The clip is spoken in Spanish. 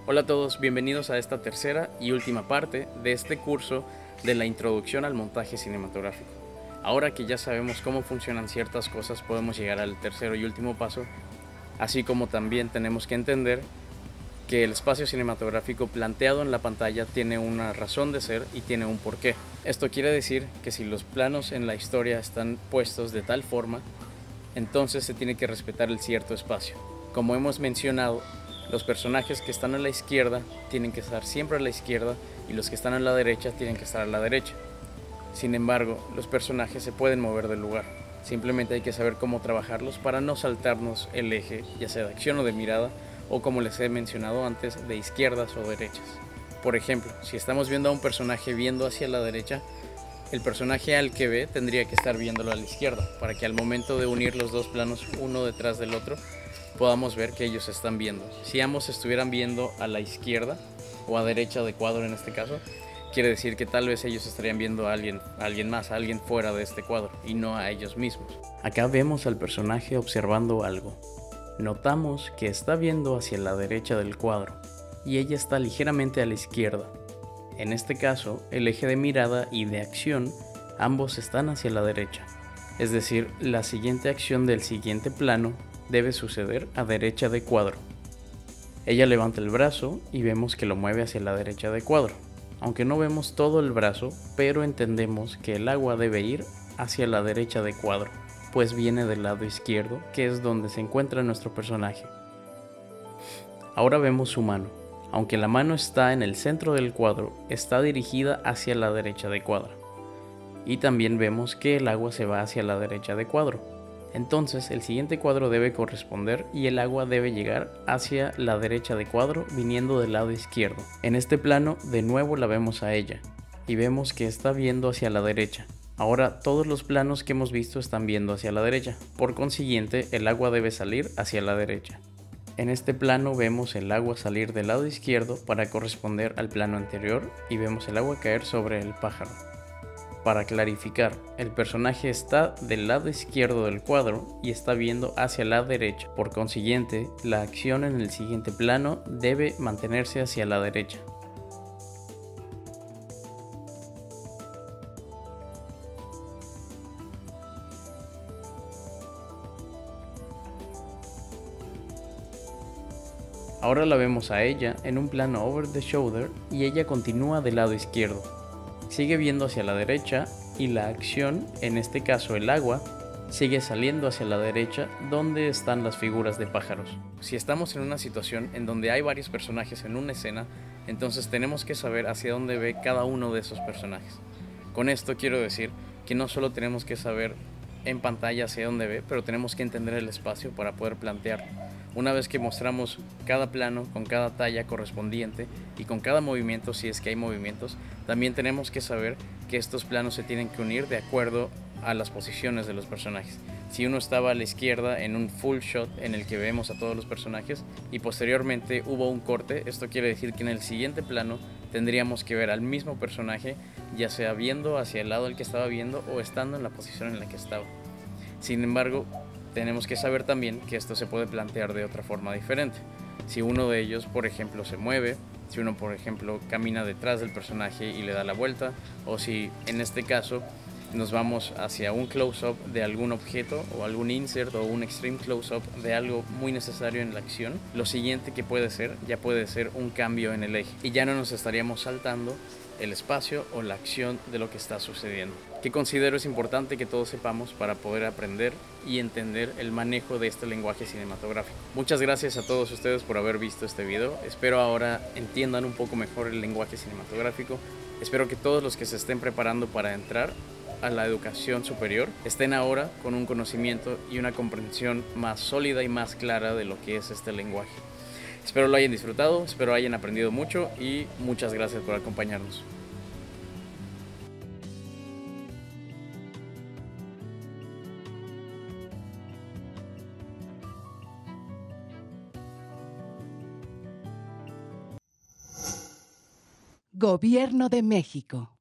Hola a todos, bienvenidos a esta tercera y última parte de este curso de la introducción al montaje cinematográfico. Ahora que ya sabemos cómo funcionan ciertas cosas, podemos llegar al tercero y último paso, así como también tenemos que entender que el espacio cinematográfico planteado en la pantalla tiene una razón de ser y tiene un porqué. Esto quiere decir que si los planos en la historia están puestos de tal forma, entonces se tiene que respetar el cierto espacio. Como hemos mencionado, los personajes que están a la izquierda tienen que estar siempre a la izquierda y los que están a la derecha tienen que estar a la derecha. Sin embargo, los personajes se pueden mover del lugar. Simplemente hay que saber cómo trabajarlos para no saltarnos el eje, ya sea de acción o de mirada, o como les he mencionado antes, de izquierdas o derechas. Por ejemplo, si estamos viendo a un personaje viendo hacia la derecha, el personaje al que ve tendría que estar viéndolo a la izquierda, para que al momento de unir los dos planos uno detrás del otro, podamos ver que ellos están viendo. Si ambos estuvieran viendo a la izquierda, o a derecha de cuadro en este caso, quiere decir que tal vez ellos estarían viendo a alguien más, a alguien fuera de este cuadro, y no a ellos mismos. Acá vemos al personaje observando algo. Notamos que está viendo hacia la derecha del cuadro, y ella está ligeramente a la izquierda. En este caso, el eje de mirada y de acción, ambos están hacia la derecha. Es decir, la siguiente acción del siguiente plano debe suceder a derecha de cuadro. Ella levanta el brazo y vemos que lo mueve hacia la derecha de cuadro. Aunque no vemos todo el brazo, pero entendemos que el agua debe ir hacia la derecha de cuadro, pues viene del lado izquierdo, que es donde se encuentra nuestro personaje. Ahora vemos su mano. Aunque la mano está en el centro del cuadro, está dirigida hacia la derecha de cuadro. Y también vemos que el agua se va hacia la derecha de cuadro. Entonces el siguiente cuadro debe corresponder y el agua debe llegar hacia la derecha de cuadro viniendo del lado izquierdo. En este plano de nuevo la vemos a ella y vemos que está viendo hacia la derecha. Ahora todos los planos que hemos visto están viendo hacia la derecha, por consiguiente el agua debe salir hacia la derecha. En este plano vemos el agua salir del lado izquierdo para corresponder al plano anterior y vemos el agua caer sobre el pájaro. Para clarificar, el personaje está del lado izquierdo del cuadro y está viendo hacia la derecha. Por consiguiente, la acción en el siguiente plano debe mantenerse hacia la derecha. Ahora la vemos a ella en un plano over the shoulder y ella continúa del lado izquierdo. Sigue viendo hacia la derecha y la acción, en este caso el agua, sigue saliendo hacia la derecha donde están las figuras de pájaros. Si estamos en una situación en donde hay varios personajes en una escena, entonces tenemos que saber hacia dónde ve cada uno de esos personajes. Con esto quiero decir que no solo tenemos que saber en pantalla hacia dónde ve, pero tenemos que entender el espacio para poder plantear. Una vez que mostramos cada plano con cada talla correspondiente y con cada movimiento, si es que hay movimientos, también tenemos que saber que estos planos se tienen que unir de acuerdo a las posiciones de los personajes. Si uno estaba a la izquierda en un full shot en el que vemos a todos los personajes y posteriormente hubo un corte, esto quiere decir que en el siguiente plano tendríamos que ver al mismo personaje, ya sea viendo hacia el lado al que estaba viendo o estando en la posición en la que estaba. Sin embargo, tenemos que saber también que esto se puede plantear de otra forma diferente. Si uno de ellos, por ejemplo, se mueve, si uno, por ejemplo, camina detrás del personaje y le da la vuelta, o si en este caso nos vamos hacia un close-up de algún objeto o algún insert o un extreme close-up de algo muy necesario en la acción, lo siguiente que puede ser, ya puede ser un cambio en el eje y ya no nos estaríamos saltando el espacio o la acción de lo que está sucediendo, que considero es importante que todos sepamos para poder aprender y entender el manejo de este lenguaje cinematográfico. Muchas gracias a todos ustedes por haber visto este video, espero ahora entiendan un poco mejor el lenguaje cinematográfico, espero que todos los que se estén preparando para entrar a la educación superior estén ahora con un conocimiento y una comprensión más sólida y más clara de lo que es este lenguaje. Espero lo hayan disfrutado, espero hayan aprendido mucho y muchas gracias por acompañarnos. Gobierno de México.